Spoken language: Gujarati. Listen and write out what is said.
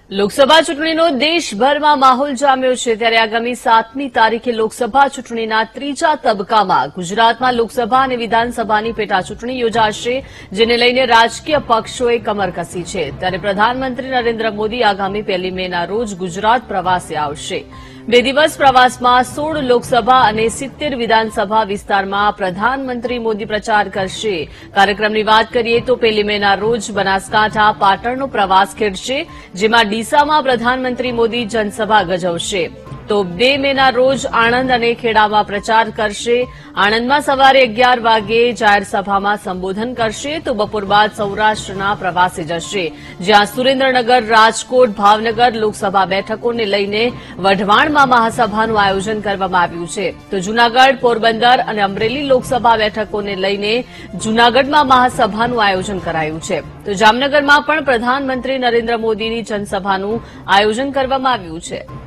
લોકસભા ચૂંટણીનો દેશભરમાં માહોલ જામ્યો છે ત્યારે આગામી 7મી તારીખે લોકસભા ચૂંટણીના ત્રીજા તબક્કામાં ગુજરાતમાં લોકસભા અને વિધાનસભાની પેટાચૂંટણી યોજાશે, જેને લઈને રાજકીય પક્ષોએ કમર કસી છે. ત્યારે પ્રધાનમંત્રી નરેન્દ્ર મોદી આગામી 1 મેના રોજ ગુજરાત પ્રવાસે આવશે. 2 દિવસ પ્રવાસમાં 16 લોકસભા અને 70 વિધાનસભા વિસ્તારમાં પ્રધાનમંત્રી મોદી પ્રચાર કરશે. કાર્યક્રમની વાત કરીએ તો 1 મેના રોજ બનાસકાંઠા પાટણનો પ્રવાસ ખેડશે, જેમાં ડીસામાં પ્રધાનમંત્રી મોદી જનસભા ગજવશે. તો 2 મેના રોજ આણંદ અને ખેડામાં પ્રચાર કરશે. આણંદમાં સવારે 11 વાગે જાહેર સભામાં સંબોધન કરશે, તો બપોર બાદ સૌરાષ્ટ્રના પ્રવાસે જશે, જ્યાં સુરેન્દ્રનગર, રાજકોટ, ભાવનગર લોકસભા બેઠકોને લઈને વઢવાણમાં મહાસભાનું આયોજન કરવામાં આવ્યું છે. તો જૂનાગઢ, પોરબંદર અને અમરેલી લોકસભા બેઠકોને લઈને જૂનાગઢમાં મહાસભાનું આયોજન કરાયું છે. તો જામનગરમાં પણ પ્રધાનમંત્રી નરેન્દ્ર મોદીની જનસભાનું આયોજન કરવામાં આવ્યું છે.